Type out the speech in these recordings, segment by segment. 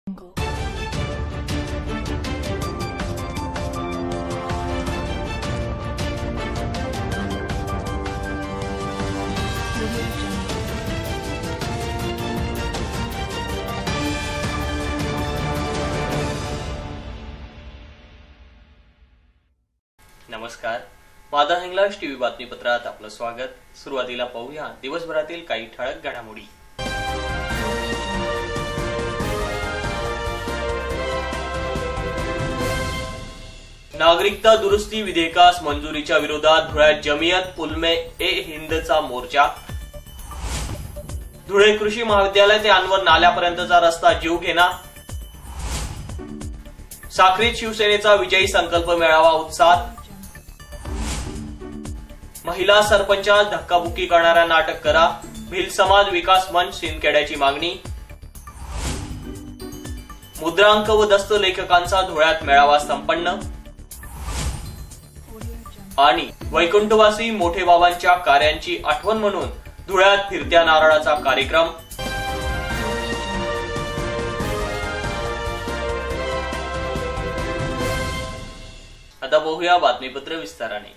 नमस्कार, माझा हिंगलाज टीव्ही बातमीपत्रात आपलं स्वागत। सुरुवातीला पाहूया दिवसभरातील काही ठळक घडामोडी। नागरिकता दुरुस्ती विधेयकास मंजुरीच्या विरोधात धुळ्यात जमियत उलमे ए हिंदचा मोर्चा। धुळे कृषी महाविद्यालय ते अनवर नाल्यापर्यंतचा रस्ता जीव घेणार। साक्रीत शिवसेनेचा विजयी संकल्प मेळावा उत्साहात। महिला सरपंचास धक्काबुक्की करणाऱ्यांना अटक करा, भिल समाज विकास मंच सिंदखेड्याची मागणी। मुद्रांक व दस्त लेखकांचा धुळ्यात मेळावा संपन्न। आणि वैकुंठवासी मोठे बाबांच्या कार्यांची आठवण म्हणून धुळ्यात फिरत्या नारळाचा कार्यक्रम। आता पाहूया बातमीपत्र विस्ताराने।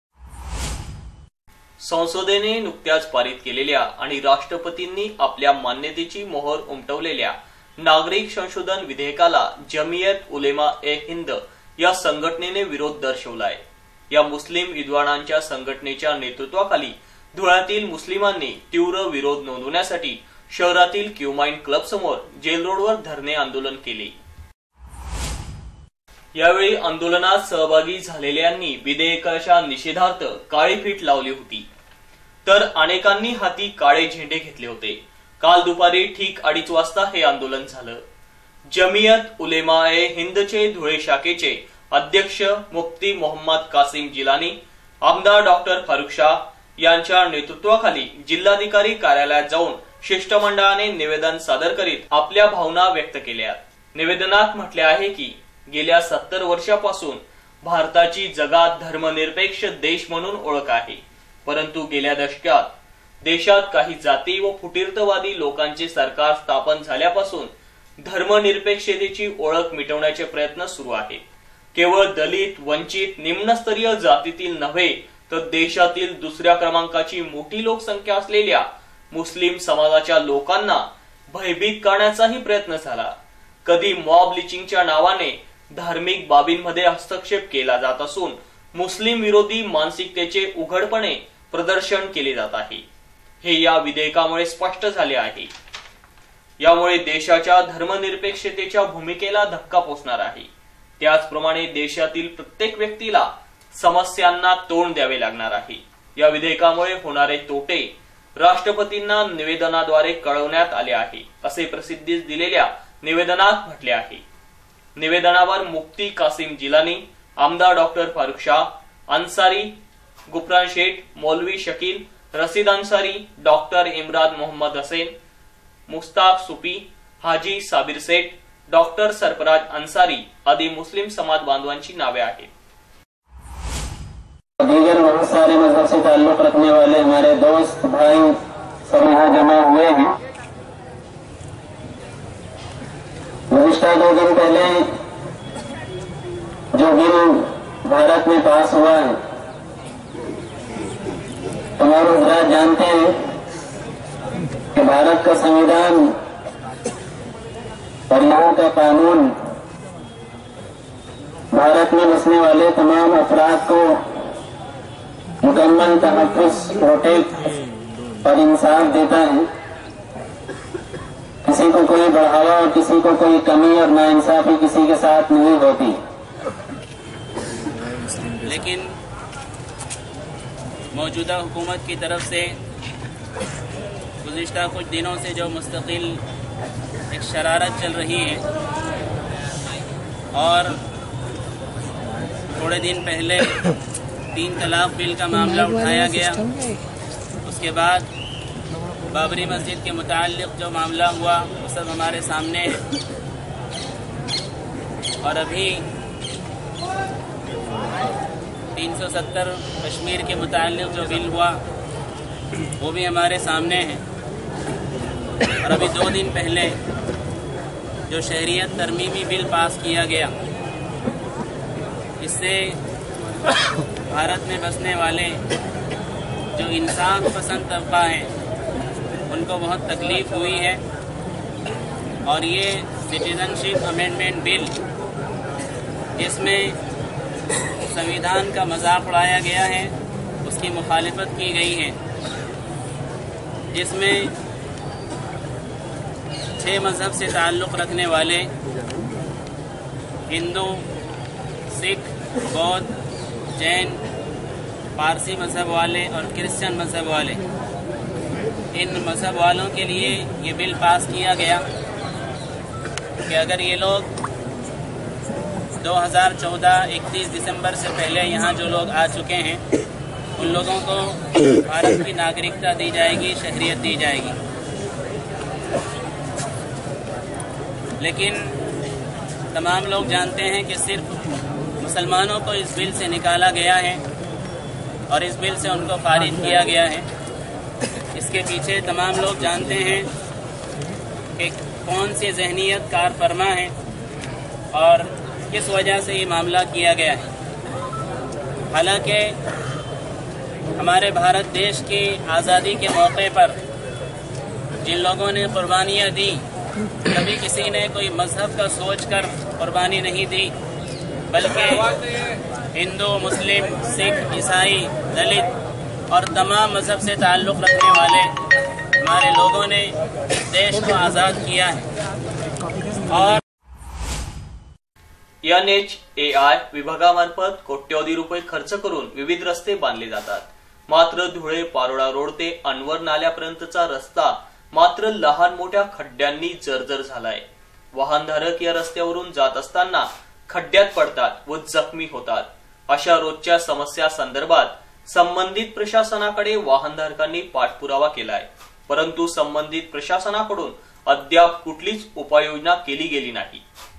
संसदेने नुकत्याच पारित केलेल्या आणि राष्ट्रपतींनी आपल्या मान्यतेची मोहर उमटवलेल्या नागरिक संशोधन विधेयकाला जमियत उलेमा ए हिंद या संघटनेने विरोध दर्शवलाय। या मुस्लिम विद्वानांच्या संघटनेच्या नेतृत्वाखाली धुळ्यातील मुस्लिमांनी तीव्र विरोध नोंदवण्यासाठी शहरातील क्यूमाइन क्लब समोर जेल रोडवर धरणे आंदोलन केले। यावेळी आंदोलनात सहभागी झालेल्यांनी विधेयकाच्या निषेधार्थ काळी फीत लावली होती, तर अनेकांनी हाती काळे झेंडे घेतले होते। काल दुपारी ठीक 2:30 वाजता हे आंदोलन झालं। जमियत उलेमा ए हिंदचे धुळे शाखेचे अध्यक्ष मुफ्ती मोहम्मद कासिम जिलानी, आमदार डॉक्टर फारुख शाह यांच्या नेतृत्वाखाली जिल्हाधिकारी कार्यालयात जाऊन शिष्टमंडळाने निवेदन सादर करीत आपल्या भावना व्यक्त केल्या। निवेदनात म्हटले आहे की गेल्या 70 वर्षापासून भारताची जगात धर्मनिरपेक्ष देश म्हणून ओळख आहे, परंतु गेल्या दशकात देशात काही जाती व फुटीरतवादी लोकांचे सरकार स्थापन झाल्यापासून धर्मनिरपेक्षतेची ओळख मिटवण्याचे प्रयत्न सुरू आहेत। केवळ दलित, वंचित, निम्नस्तरीय जातीतील नव्हे तर देशातील दुसऱ्या क्रमांकाची मोठी लोकसंख्या असलेल्या मुस्लिम समाजाच्या लोकांना भयभीत करण्याचाही प्रयत्न झाला। कधी मॉब लिचिंगच्या नावाने धार्मिक बाबींमध्ये हस्तक्षेप केला जात असून मुस्लिम विरोधी मानसिकतेचे उघडपणे प्रदर्शन केले जात आहे, हे या विधेयकामुळे स्पष्ट झाले आहे। यामुळे देशाच्या धर्मनिरपेक्षतेच्या भूमिकेला धक्का पोचणार आहे। त्याचप्रमाणे देशातील प्रत्येक व्यक्तीला समस्यांना तोंड द्यावे लागणार आहे। या विधेयकामुळे होणारे तोटे राष्ट्रपतींना निवेदनाद्वारे कळवण्यात आले आहे, असे प्रसिद्धीस दिलेल्या निवेदनात म्हटले आहे। निवेदनावर मुफ्ती कासिम जिलानी, आमदार doctor Farukh Shah, Ansari, Gufran Shaikh, Maulvi Shakeel, Rashid Ansari, doctor Imran Mohammad Hasen, Mustaq Supi, Haji Sabir Seth, doctor Sarfaraz Ansari आदि मुस्लिम समाज बांधवांची नावे आहेत। दीगर बहुत सारे मजहब से ताल्लुक रखने वाले हमारे दोस्त भाई सब यहाँ जमा हुए हैं। गुज़िश्ता 2 दिन पहले जो बिल भारत में पास हुआ है, तमाम हज़रात जानते हैं कि भारत का संविधान और यहाँ का कानून भारत में बसने वाले तमाम अफराद को मुकम्मल तहफ़्फ़ुज़, प्रोटेक्ट और इंसाफ देता है। किसी को कोई बढ़ावा और किसी को कोई कमी और नाइंसाफी किसी के साथ नहीं होती। लेकिन मौजूदा हुकूमत की तरफ से गुज़िश्ता कुछ दिनों से जो मुस्तकिल एक शरारत चल रही है, और थोड़े दिन पहले 3 तलाक बिल का मामला उठाया गया। उसके बाद बाबरी मस्जिद के मुताल्लिक़ जो मामला हुआ वो सब हमारे सामने है। और अभी 370 कश्मीर के मुताल्लिक़ जो बिल हुआ वो भी हमारे सामने है। और अभी 2 दिन पहले जो शहरियत तरमीमी बिल पास किया गया, इससे भारत में बसने वाले जो इंसाफ पसंद तबका है उनको बहुत तकलीफ हुई है। और ये सिटीजनशिप अमेंडमेंट बिल, जिसमें संविधान का मजाक उड़ाया गया है, उसकी मुखालिफत की गई है, जिसमें 6 मज़हब से ताल्लुक़ रखने वाले हिंदू, सिख, बौद्ध, जैन, पारसी मज़हब वाले और क्रिश्चियन मज़हब वाले, इन मज़हब वालों के लिए ये बिल पास किया गया कि अगर ये लोग 2014 31 दिसंबर से पहले यहाँ जो लोग आ चुके हैं उन लोगों को भारत की नागरिकता दी जाएगी, शहरियत दी जाएगी। लेकिन तमाम लोग जानते हैं कि सिर्फ मुसलमानों को इस बिल से निकाला गया है और इस बिल से उनको खारिज किया गया है। इसके पीछे तमाम लोग जानते हैं कि कौन सी जहनीयत कार फरमा है और किस वजह से ये मामला किया गया है। हालांकि हमारे भारत देश की आज़ादी के मौके पर जिन लोगों ने कुर्बानियाँ दी, कभी किसी ने कोई मज़हब का सोचकर कुर्बानी नहीं दी, बल्कि हिंदू, मुस्लिम, सिख, ईसाई, दलित और तमाम मज़हब से ताल्लुक़ रखने वाले हमारे लोगों ने देश को आज़ाद किया है। और NHAI विभागामार्फत कोट्यवधी रुपये खर्च करून विविध रस्ते बांधले जातात, मात्र धुळे पारोळा रोड ते अनवर नाल्यापर्यंतचा रस्ता मात्र लहान मोठ्या खड्ड्यांनी जर्जर झालाय। वाहनधारक या रस्त्यावरून जात असताना खड्ड्यात पडतात व जखमी होतात। अशा रोजच्या समस्या संदर्भात संबंधित प्रशासनाकडे वाहनधारकांनी पाठपुरावा केलाय, परंतु संबंधित प्रशासनाकडून अद्याप कुठलीच उपाययोजना केली गेली नाही।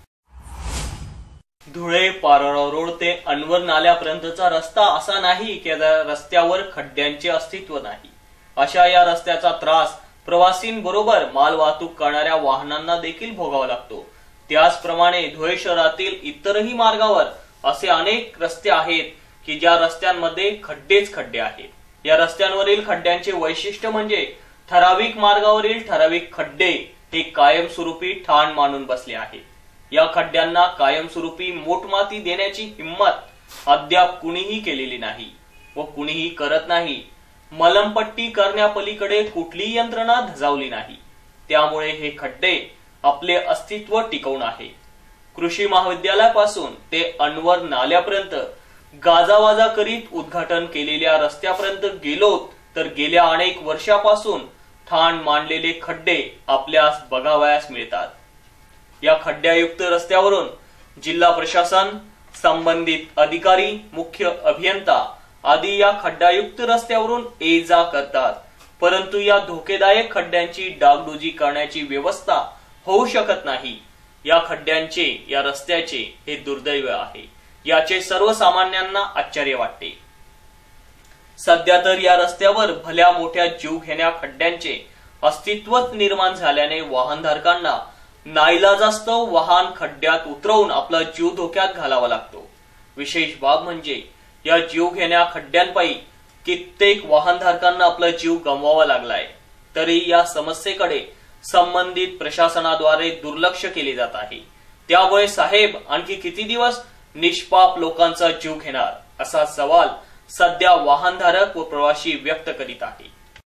धुळे पारोळा रोड ते अनवर नाल्यापर्यंतचा रस्ता असा नाही की या रस्त्यावर खड्ड्यांचे अस्तित्व नाही। अशा या रस्त्याचा त्रास प्रवासींबरोबर माल वाहतूक करणाऱ्या वाहनांना देखील भोगावा लागतो। त्याचप्रमाणे धुळे शहरातील इतरही मार्गावर असे अनेक रस्ते आहेत की ज्या रस्त्यांमध्ये खड्डेच खड्डे आहेत। या रस्त्यांवरील खड्ड्यांचे वैशिष्ट्य म्हणजे ठराविक मार्गावरील ठराविक खड्डे हे कायमस्वरूपी ठाण मांडून बसले आहेत। या खड्ड्यांना कायमस्वरूपी मोठमाती देण्याची हिंमत अद्याप कुणीही केलेली नाही व कुणीही करत नाही। मलमपट्टी करण्यापलीकडे कुठलीही यंत्रणा धजावली नाही, त्यामुळे हे खड्डे आपले अस्तित्व टिकवून आहे। कृषी महाविद्यालयापासून ते अनवर नाल्यापर्यंत गाजावाजा करीत उद्घाटन केलेल्या रस्त्यापर्यंत गेलो तर गेल्या अनेक वर्षापासून ठाण मांडलेले खड्डे आपल्यास बघावयास मिळतात। या खड्ड्यायुक्त रस्त्यावरून जिल्हा प्रशासन, संबंधित अधिकारी, मुख्य अभियंता आदी या खड्डायुक्त रस्त्यावरून ये जा करतात, परंतु या धोकेदायक खड्ड्यांची डागडुजी करण्याची व्यवस्था होऊ शकत नाही। या खड्ड्यांचे, या रस्त्याचे हे दुर्दैव आहे, याचे सर्वसामान्यांना आश्चर्य वाटते। सध्या तर या रस्त्यावर भल्या मोठ्या जीव घेण्या खड्ड्यांचे अस्तित्वच निर्माण झाल्याने वाहनधारकांना नाईलाजास्तव वाहन खड्ड्यात उतरवून आपला जीव धोक्यात घालावा लागतो। विशेष बाब म्हणजे या जीव घेण्या खड्ड्यांपायी कित्येक वाहनधारकांना आपला जीव गमवावा लागलाय, तरी या समस्येकडे संबंधित प्रशासनाद्वारे दुर्लक्ष केले जात आहे। त्यामुळे साहेब आणखी किती दिवस निष्पाप लोकांचा जीव घेणार, असा सवाल सध्या वाहनधारक व प्रवासी व्यक्त करीत आहे।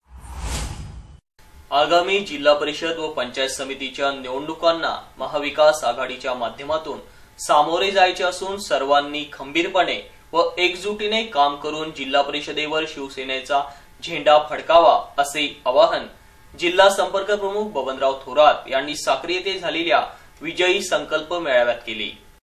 आगामी जिल्हा परिषद व पंचायत समितीच्या निवडणुकांना महाविकास आघाडीच्या माध्यमातून सामोरे जायचे असून सर्वांनी खंबीरपणे व एकजुटीने काम करून जिल्हा परिषदेवर शिवसेनेचा झेंडा फडकावा, असे आवाहन जिल्हा संपर्क प्रमुख बबनराव थोरात यांनी साक्री येथे झालेल्या विजयी संकल्प मेळाव्यात केले।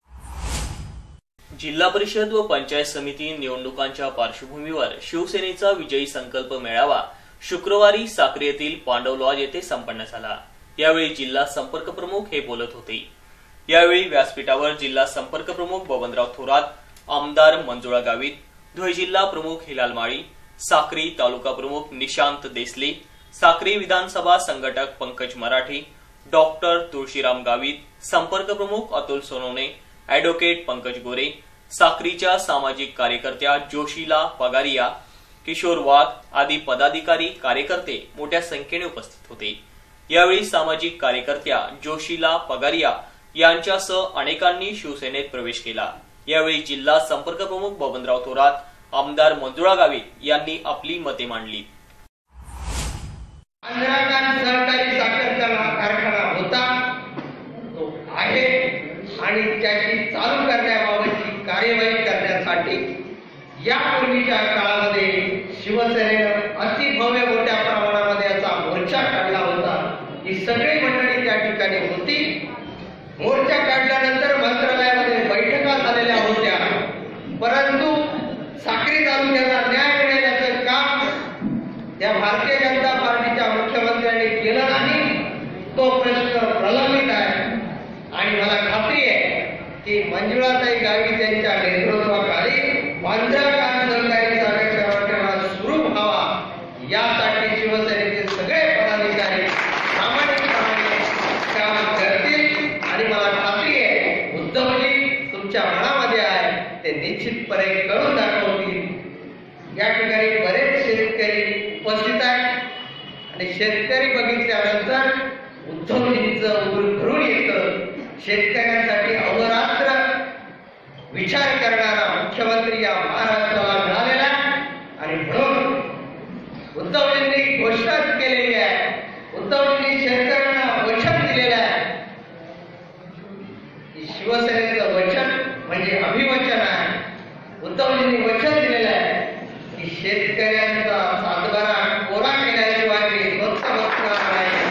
जिल्हा परिषद व पंचायत समिती निवडणुकांच्या पार्श्वभूमीवर शिवसेनेचा विजयी संकल्प मेळावा शुक्रवारी साक्री येथील पांडव लॉज येथे संपन्न झाला। यावेळी जिल्हा संपर्क प्रमुख हे बोलत होते। यावेळी व्यासपीठावर जिल्हा संपर्क प्रमुख बबनराव थोरात, आमदार मंजुळा गावित, धुळे जिल्हा प्रमुख हिलाल माळी, साक्री तालुका प्रमुख निशांत देसले, साक्री विधानसभा संघटक पंकज मराठे, डॉक्टर तुळशीराम गावित, संपर्क प्रमुख अतुल सोनवणे, ॲडव्होकेट पंकज गोरे, साक्रीच्या सामाजिक कार्यकर्त्या जोशीला पगारिया, किशोर वाघ आदी पदाधिकारी कार्यकर्ते मोठ्या संख्येने उपस्थित होते। यावेळी सामाजिक कार्यकर्त्या जोशीला पगारिया यांच्यासह अनेकांनी शिवसेनेत प्रवेश केला। यावेळी जिल्हा संपर्क प्रमुख बबनराव थोरात, आमदार मंजुळा गावित यांनी आपली मते मांडली। सहकारी साखर कारखाना होता तो आहे आणि त्याची चालू करण्याबाबतची कार्यवाही करण्यासाठी यापूर्वीच्या काळामध्ये शिवसेनेनं अतिभव्य मोठ्या प्रमाणामध्ये याचा मोर्चा काढला होता। ही सगळी मंडळी त्या ठिकाणी होती। मोर्चा काढल्यानंतर मंत्रालयामध्ये बैठका झालेल्या होत्या, परंतु साक्री तालुक्याला न्याय मिळण्याचं काम त्या भारतीय जनता पार्टीच्या मुख्यमंत्र्यांनी केलं नाही। तो प्रश्न प्रलंबित आहे आणि मला खात्री आहे की मंजुळाताई गावित यांच्या नेतृत्वाखाली वांद्र्याकांड सहकारी साखर कारखाना सुरू व्हावा यासाठी शिवसेनेचे सगळे पदाधिकारी प्रामाणिकपणे काम करतील आणि मला खात्री आहे उद्धवजी तुमच्या मनामध्ये आहे ते निश्चितपणे करून दाखवतील। या ठिकाणी बरेच शेतकरी उपस्थित आहेत आणि शेतकरी बघितल्यानंतर उद्धवजींचं भरून येतं। शेतकऱ्यांसाठी अहोरात्र विचार करणारा मुख्यमंत्री या महाराष्ट्राला मिळालेला आणि म्हणून उद्धवजींनी घोषणा केलेली आहे, उद्धवजींनी शेतकऱ्यांना वचन दिलेलं आहे। शिवसेनेचं वचन म्हणजे अभिवचन आहे। उद्धवजींनी वचन दिलेलं आहे की शेतकऱ्यांचा सातबारा कोरा केल्याशिवाय मी स्वस्त बसणार नाही।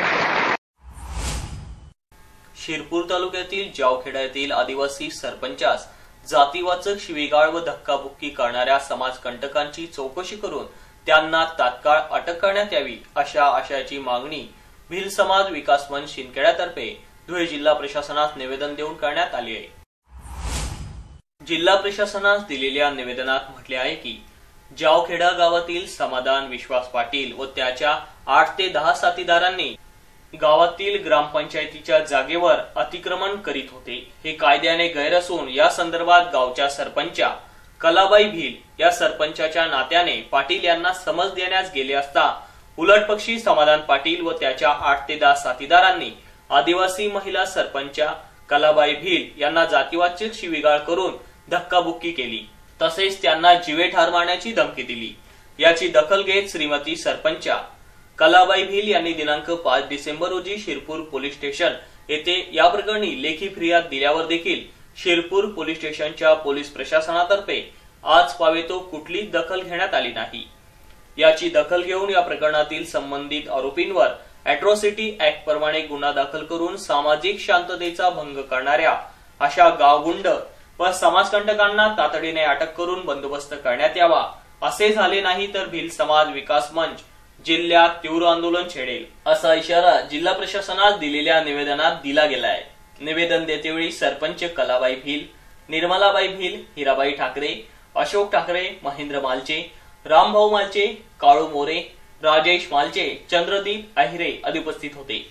शिरपूर तालुक्यातील जावखेडा येथील आदिवासी सरपंचास जातीवाचक शिवीगाळ व धक्काबुक्की करणाऱ्या समाजकंटकांची चौकशी करून त्यांना तात्काळ अटक करण्यात यावी अशा आशयाची मागणी भिल समाज विकास मंच शिंदखेड्यातर्फे धुळे जिल्हा प्रशासनास निवेदन देऊन करण्यात आले आहे। जिल्हा प्रशासनास दिलेल्या निवेदनात म्हटले आहे की जावखेडा गावातील समाधान विश्वास पाटील व त्याच्या 8 ते 10 साथीदारांनी गावातील ग्रामपंचायतीच्या जागेवर अतिक्रमण करीत होते। हे कायद्याने गैर असून या संदर्भात गावच्या सरपंचा कलाबाई भिल या सरपंचाच्या नात्याने पाटील यांना समज देण्यास गेले असता उलटपक्षी समाधान पाटील व त्याच्या 8 ते 10 साथीदारांनी आदिवासी महिला सरपंचा कलाबाई भिल यांना जातीवाचक शिवीगाळ करून धक्काबुक्की केली, तसेच त्यांना जीवे ठार मारण्याची धमकी दिली। याची दखल घेत श्रीमती सरपंचा कलाबाई भिल यांनी दिनांक 5 डिसेंबर रोजी शिरपूर पोलीस स्टेशन येथे या प्रकरणी लेखी फिर्याद दिल्यावर देखील शिरपूर पोलीस स्टेशनच्या पोलीस प्रशासनातर्फे आज पावेतो कुठलीच दखल घेण्यात आली नाही। याची दखल घेऊन या प्रकरणातील संबंधित आरोपींवर अॅट्रॉसिटी ऍक्ट प्रमाणे गुन्हा दाखल करून सामाजिक शांततेचा भंग करणाऱ्या अशा गावगुंड व समाजकंटकांना तातडीने अटक करून बंदोबस्त करण्यात यावा। असे झाले नाही तर भिल समाज विकास मंच जिल्ह्यात तीव्र आंदोलन छेडेल असा इशारा जिल्हा प्रशासनास दिलेल्या निवेदनात दिला गेला आहे। निवेदन देतेवेळी सरपंच कलाबाई भिल, निर्मलाबाई भिल, हिराबाई ठाकरे, अशोक ठाकरे, महेंद्र मालचे, रामभाऊ मालचे, काळू मोरे, राजेश मालचे, चंद्रदीप अहिरे आदी उपस्थित होते।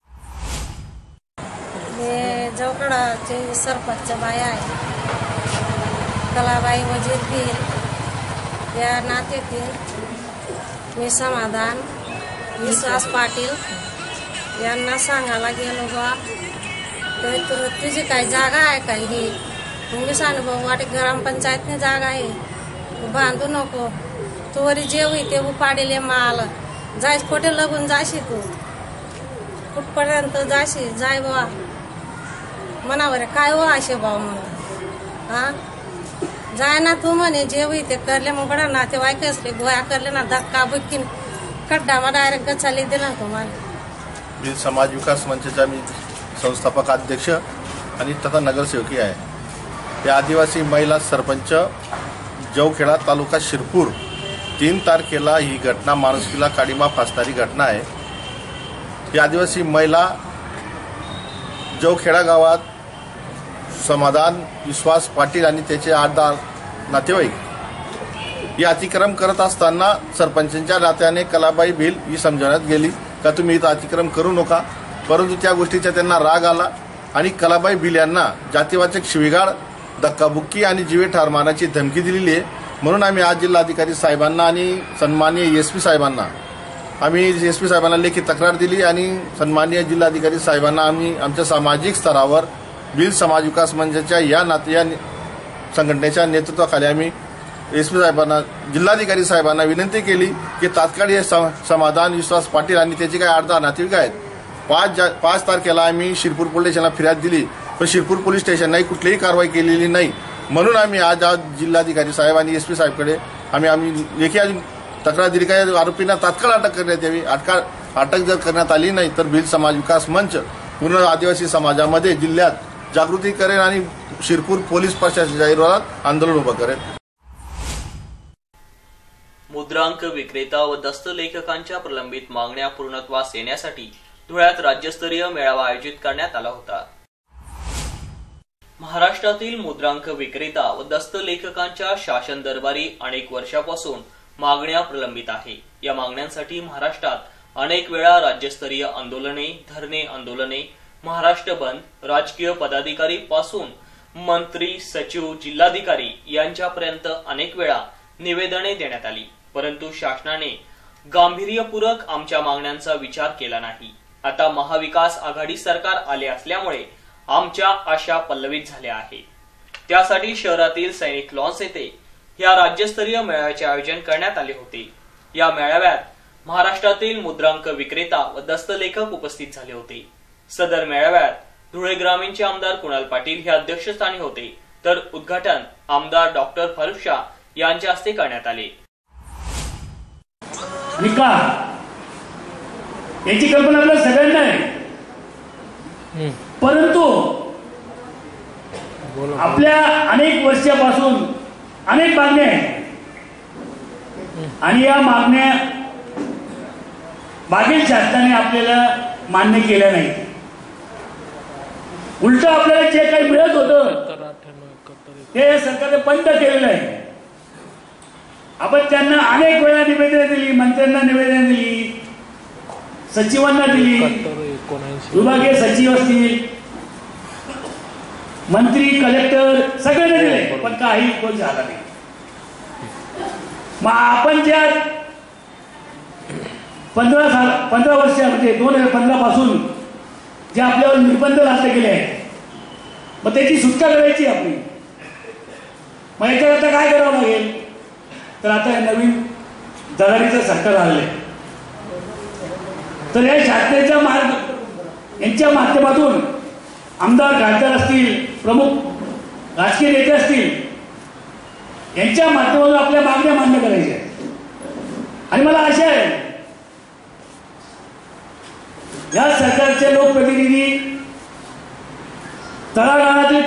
जावखेडाचे सरपंच बाई आहे कलाबाई वजीर भिल या नात्यातील मी समाधान विश्वास पाटील यांना सांगायला गेलो बा तर तुझी काही जागा आहे काही ही मी सांग भाऊ वाटे ग्रामपंचायतने जागा आहे बांधू नको तू वरी जेव ते उपाडेले माल जाय कुठे लगून जाशी तू कुठपर्यंत जाशी जाय बा मनावर काय हो असे भाऊ म्हणून हा जाय ना तू म्हणे जेव ते करले मग बडा नातेवाईक असले गोया करले ना धक्का बुक्कीन खड्डा मग डायरेक्ट गचाली दिला तुम्हाला। भिल समाज विकास मंचचा मी संस्थापक अध्यक्ष आणि तथा नगरसेवकी आहे। या आदिवासी महिला सरपंच जावखेडा तालुका शिरपूर 3 तारखेला ही घटना माणुसकीला काळीमा फासणारी घटना आहे। ही आदिवासी महिला जावखेडा गावात समाधान विश्वास पाटील आणि त्याचे 8-10 नातेवाईक ही अतिक्रम करत असताना सरपंचांच्या नात्याने कलाबाई भिल ही समजवण्यात गेली का तुम्ही इथं अतिक्रम करू नका, परंतु त्या गोष्टीचा त्यांना राग आला आणि कलाबाई भिल यांना जातीवाचक शिवीगाळ, धक्काबुक्की आणि जीवे ठार मारण्याची धमकी दिलेली आहे. म्हणून आम्ही आज जिल्हाधिकारी साहेबांना आणि सन्माननीय एसपी साहेबांना लेखी तक्रार दिली आणि सन्माननीय जिल्हाधिकारी साहेबांना आम्ही आमच्या सामाजिक स्तरावर भिल समाज विकास मंचाच्या या संघटनेच्या नेतृत्वाखाली आम्ही एसपी साहेबांना, जिल्हाधिकारी साहेबांना विनंती केली की तात्काळ हे समाधान विश्वास पाटील आणि त्याचे काही 8-10 नातेवाईक आहेत 5 तारखेला आम्ही शिरपूर पोलीस स्टेशनला फिर्याद दिली, पण शिरपूर पोलीस स्टेशनने कुठलीही कारवाई केलेली नाही. म्हणून आम्ही आज जिल्हाधिकारी साहेब आणि एसपी साहेबकडे आम्ही लेखी तक्रार दिली का आरोपींना तात्काळ अटक करण्यात यावी. अटक जर करण्यात आली नाही तर भिल समाज विकास मंच पूर्ण आदिवासी समाजामध्ये जिल्ह्यात जागृती करेल आणि शिरपूर पोलीस प्रशासनाच्या विरोधात आंदोलन उभं करेल. मुद्रांक विक्रेता व दस्तलेखकांच्या प्रलंबित मागण्या पूर्णत्वास येण्यासाठी धुळ्यात राज्यस्तरीय मेळावा आयोजित करण्यात आला होता. महाराष्ट्रातील मुद्रांक विक्रेता व दस्तलेखकांच्या शासन दरबारी अनेक वर्षापासून मागण्या प्रलंबित आहे. या मागण्यांसाठी महाराष्ट्रात अनेक वेळा राज्यस्तरीय आंदोलने, धरणे आंदोलने, महाराष्ट्र बंद, राजकीय पदाधिकारी पासून मंत्री, सचिव, जिल्हाधिकारी यांच्यापर्यंत अनेक वेळा निवेदने देण्यात आली, परंतु शासनाने गांभीर्यपूर्वक आमच्या मागण्यांचा विचार केला नाही. आता महाविकास आघाडी सरकार आले असल्यामुळे आमच्या आशा पल्लवित झाल्या आहे. त्यासाठी शहरातील सैनिक लॉन्स येथे या राज्यस्तरीय मेळाव्याचे आयोजन करण्यात आले होते. या मेळाव्यात महाराष्ट्रातील मुद्रांक विक्रेता व दस्तलेखक उपस्थित झाले होते. सदर मेळाव्यात धुळे ग्रामीणचे आमदार कुणाल पाटील हे अध्यक्षस्थानी होते, तर उद्घाटन आमदार डॉक्टर फारुख शाह यांच्या हस्ते करण्यात आले. याची कल्पना आपल्या सगळ्यांना आहे, परंतु आपल्या अनेक वर्षापासून अनेक मागण्या आहेत आणि या मागण्या मागील शासनाने आपल्याला मान्य केल्या नाहीत. उलट आपल्याला जे काही मिळत होतं ते सरकारने बंद केलेलं आहे. आपण त्यांना अनेक वेळा निवेदन दिली, मंत्र्यांना निवेदन दिली, सचिवांना दिली, विभागीय सचिव असतील, मंत्री, कलेक्टर सगळ्यांना दिले, पण काही कोण झाला नाही. मग आपण ज्या 15 वर्ष म्हणजे 2015 पासून जे आपल्यावर निर्बंध लादले गेले आहेत, मग त्याची सुटका करायची आपली. मग याच्याकरता काय करावं लागेल, तर आता नवीन जगारीचं सरकार आले, तर या शासनाच्या मार्ग यांच्या माध्यमातून आमदार, खासदार असतील, प्रमुख राजकीय नेते असतील, यांच्या माध्यमातून आपल्या मागण्या मान्य करायच्या. आणि मला आशा आहे या सरकारचे लोकप्रतिनिधी तळागाळातील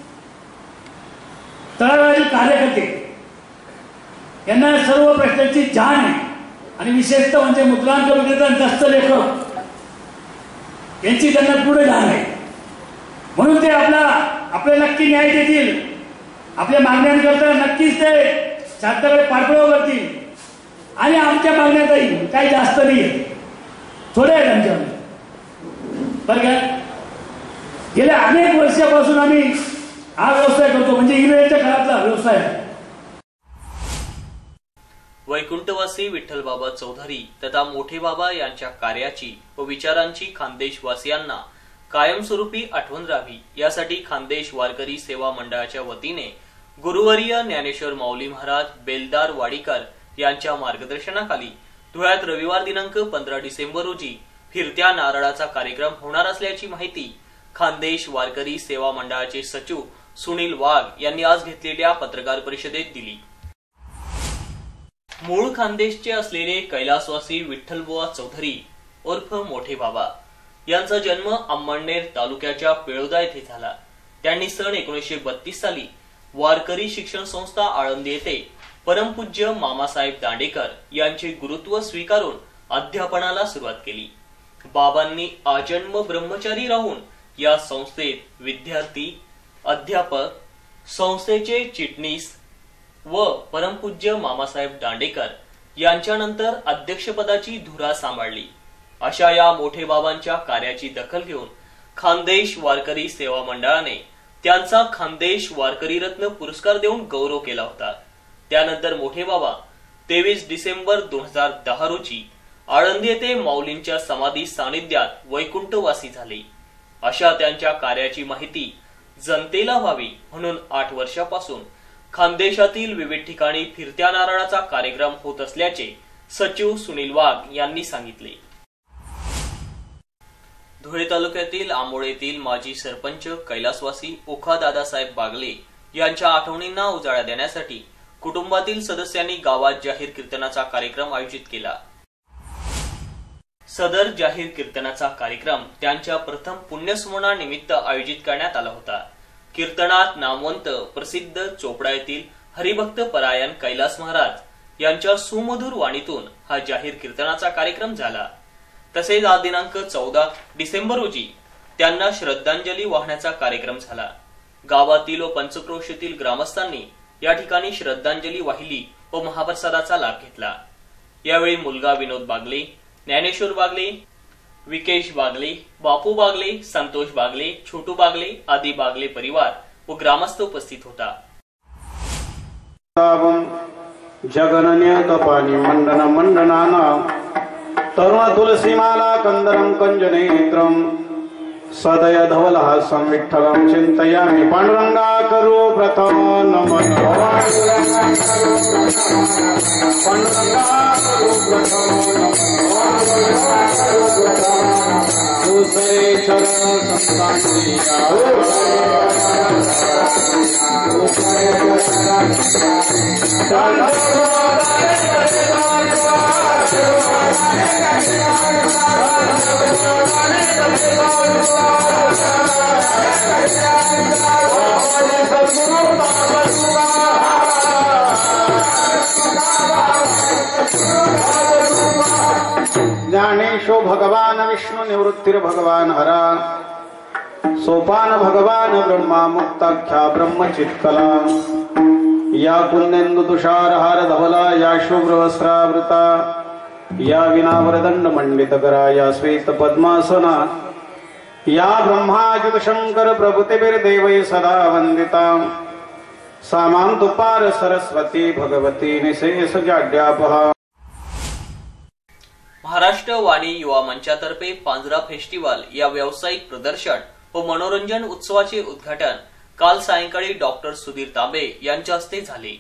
कार्यकर्ते यांना सर्व प्रश्नांची जाण आहे आणि विशेषतः म्हणजे मुद्रांक विक्रेता, दस्तलेखक यांची त्यांना पुढे जाण आहे. म्हणून ते आपल्याला नक्की न्याय देतील. आपल्या मागण्यांकरता नक्कीच ते शासनाकडे पाठपुरावा करतील आणि आमच्या मागण्यातही काही जास्त नाही, थोड्या आहेत आमच्यामध्ये. बरं का, गेल्या अनेक वर्षापासून आम्ही हा व्यवसाय करतो, म्हणजे इंग्रजांच्या काळातला व्यवसाय. वैकुंठवासी विठ्ठलबाबा चौधरी तथा मोठे बाबा यांच्या कार्याची व विचारांची खानदेशवासियांना कायमस्वरूपी आठवण राहावी यासाठी खानदेश वारकरी सेवा मंडळाच्या वतीने गुरुवर्य ज्ञानेश्वर माऊली महाराज बेलदार वाडीकर यांच्या मार्गदर्शनाखाली धुळ्यात रविवार दिनांक 15 डिसेंबर रोजी फिरत्या नारळाचा कार्यक्रम होणार असल्याची माहिती खानदेश वारकरी सेवा मंडळाचे सचिव सुनील वाघ यांनी आज घेतलेल्या पत्रकार परिषदेत दिली. मूळ खानदेशचे असलेले कैलासवासी विठ्ठलबुवा चौधरी उर्फ मोठे बाबा यांचा जन्म अंमळनेर तालुक्याच्या पेळोदा येथे झाला. त्यांनी सन 1932 साली वारकरी शिक्षण संस्था आळंदी येथे परमपूज्य मामासाहेब दांडेकर यांचे गुरुत्व स्वीकारून अध्यापनाला सुरुवात केली. बाबांनी आजन्म ब्रह्मचारी राहून या संस्थेत विद्यार्थी, अध्यापक, संस्थेचे चिटणीस व परमपूज्य मामासाहेब दांडेकर यांच्यानंतर अध्यक्षपदाची धुरा सांभाळली. अशा या मोठे बाबांच्या कार्याची दखल घेऊन खानदेश वारकरी सेवा मंडळाने त्यांचा खानदेश वारकरी रत्न पुरस्कार देऊन गौरव केला होता। त्यानंतर मोठे बाबा 23 डिसेंबर 2010 रोजी आळंदी येथे माऊलींच्या समाधी सानिध्यात वैकुंठवासी झाले। अशा त्यांच्या कार्याची माहिती जनतेला व्हावी म्हणून 8 वर्षापासून खानदेशातील विविध ठिकाणी फिरत्या नारळाचा कार्यक्रम होत असल्याचे सचिव सुनील वाघ यांनी सांगितले। धुळे तालुक्यातील आंबोळे येथील माजी सरपंच कैलासवासी ओखा दादासाहेब बागले यांच्या आठवणींना उजाळा देण्यासाठी कुटुंबातील सदस्यांनी गावात जाहीर कीर्तनाचा कार्यक्रम आयोजित केला। सदर जाहीर कीर्तनाचा कार्यक्रम त्यांच्या प्रथम पुण्यस्मरणानिमित्त आयोजित करण्यात आला होता। कीर्तनात नामवंत प्रसिद्ध चोपडा येथील हरिभक्त परायण कैलास महाराज यांच्या सुमधुर वाणीतून हा जाहीर कीर्तनाचा कार्यक्रम झाला। तसेच आज दिनांक 14 डिसेंबर रोजी त्यांना श्रद्धांजली वाहण्याचा कार्यक्रम झाला। गावातील व पंचक्रोशीतील ग्रामस्थांनी या ठिकाणी श्रद्धांजली वाहिली व महाप्रसादाचा लाभ घेतला। यावेळी मुलगा विनोद बागले, ज्ञानेश्वर बागले, विकेश बागले, बापू बागले, संतोष बागले, छोटू बागले आदी बागले परिवार व ग्रामस्थ उपस्थित होता। जगनन्य तपानी मंडन मंडनाना तरुण तुलसीमाला कंदरं कंजनेत्रं सदय धवलहासं विठ्ठलं चिन्तयामि पांडुरंगा करो प्रथम नमन दूसरे चरण ज्ञानेशो भगवान विष्णु निवृत्तिर भगवान हरा सोपान भगवान ब्रह्मा मुक्ताख्या ब्रह्मचित्कला या पुण्येन्दु तुषारहार धवला या शुभ्रवस्त्रावृता या विनावरदंड मंडित करा या श्वेत पद्मासना या ब्रह्माच्युत शंकर प्रभुतिर्देवै सदा वंदिता सामांतुपार सरस्वती भगवती निशेष जाड्यापहा। महाराष्ट्र वाणी युवा मंचातर्फे पांजरा फेस्टिवल या व्यावसायिक प्रदर्शन व मनोरंजन उत्सवाचे उद्घाटन काल सायंकाळी डॉक्टर सुधीर तांबे यांच्या हस्ते झाले।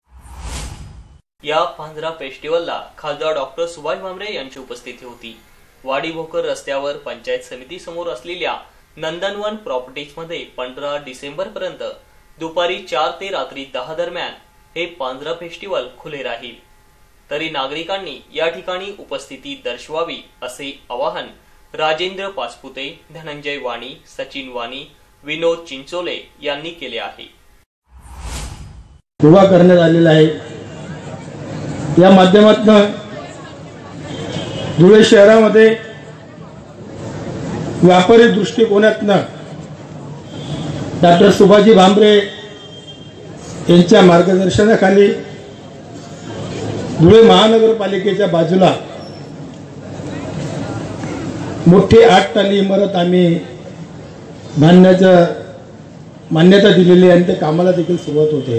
या पांजरा फेस्टिवलला खासदार डॉक्टर सुभाष भामरे यांची उपस्थिती होती। वाडी भोकर रस्त्यावर पंचायत समिती समोर असलेल्या नंदनवन प्रॉपर्टीज मध्ये 15 डिसेंबर पर्यंत दुपारी 4 ते रात्री 10 दरम्यान हे पांजरा फेस्टिवल खुले राहील। तरी नागरिकांनी या ठिकाणी उपस्थिती दर्शवावी असे आवाहन राजेंद्र पाचपुते, धनंजय वाणी, सचिन वाणी, विनोद चिंचोले यांनी केले आहे। उभा करण्यात आलेला आहे। या माध्यमातून धुळे शहरामध्ये व्यापारी दृष्टिकोनातून डॉक्टर सुभाषजी भामरे यांच्या मार्गदर्शनाखाली धुळे महानगरपालिकेच्या बाजूला मोठी 8 टाली इमारत आम्ही बांधण्याचं मान्यता दिलेली आहे आणि त्या कामाला देखील सुरुवात होते।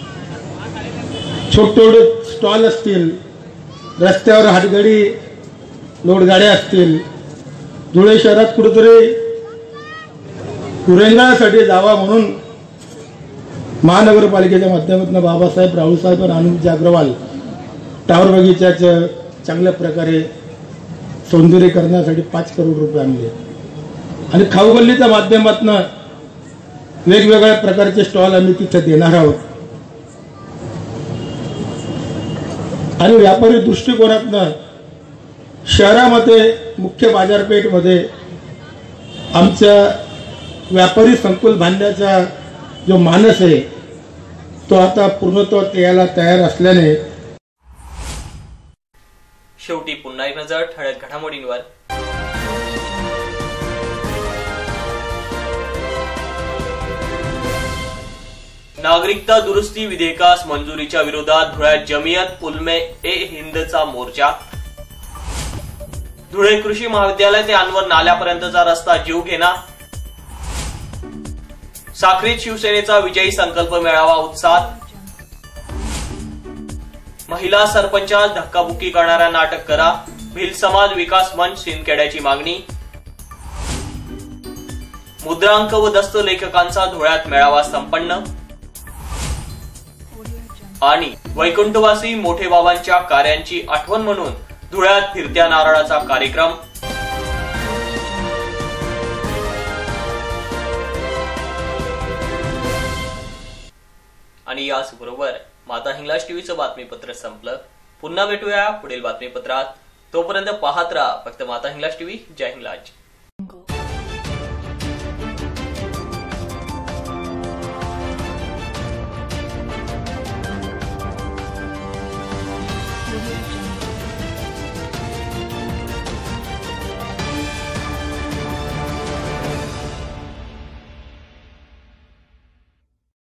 छोटे स्टॉल असतील, रस्त्यावर हातगाडी लोडगाड्या असतील, धुळे शहरात कुठेतरी कुरेंगासाठी जावा म्हणून महानगरपालिकेच्या माध्यमातून बाबासाहेब राहुलसाहेब आणि अनुज अग्रवाल टावर बगीच्याचं चांगल्या प्रकारे सौंदर्यीकरणासाठी 5 करोड रुपये आणले आणि खाऊगल्लीच्या माध्यमातून वेगवेगळ्या प्रकारचे स्टॉल आम्ही तिथे देणार आहोत आणि व्यापारी दृष्टिकोनातून शहरामध्ये मुख्य बाजारपेठमध्ये आमच्या व्यापारी संकुल बांधण्याचा जो मानस आहे तो आता पूर्णत्व यायला तयार असल्याने शेवटी पुन्हा एक नजर ठळक घडामोडींवर। नागरिकता दुरुस्ती विधेयकास मंजुरीच्या विरोधात धुळ्यात जमियत उलमे ए हिंदचा मोर्चा। धुळे कृषी महाविद्यालय ते अनवर नाल्यापर्यंतचा रस्ता जीव घेणार. साक्रीत शिवसेनेचा विजयी संकल्प मेळावा उत्साहात. महिला सरपंचास धक्काबुक्की करणाऱ्यांना अटक करा, भिल समाज विकास मंच सिंदखेड्याची मागणी. मुद्रांक व दस्त लेखकांचा धुळ्यात मेळावा संपन्न. आणि वैकुंठवासी मोठे बाबांच्या कार्यांची आठवण म्हणून धुळ्यात फिरत्या नारळाचा कार्यक्रम. आणि याचबरोबर माता हिंगलाज टीव्हीचं बातमीपत्र संपलं. पुन्हा भेटूया पुढील बातमीपत्रात. तोपर्यंत पाहत राहा फक्त माता हिंगलाज टीव्ही. जय हिंगलाज.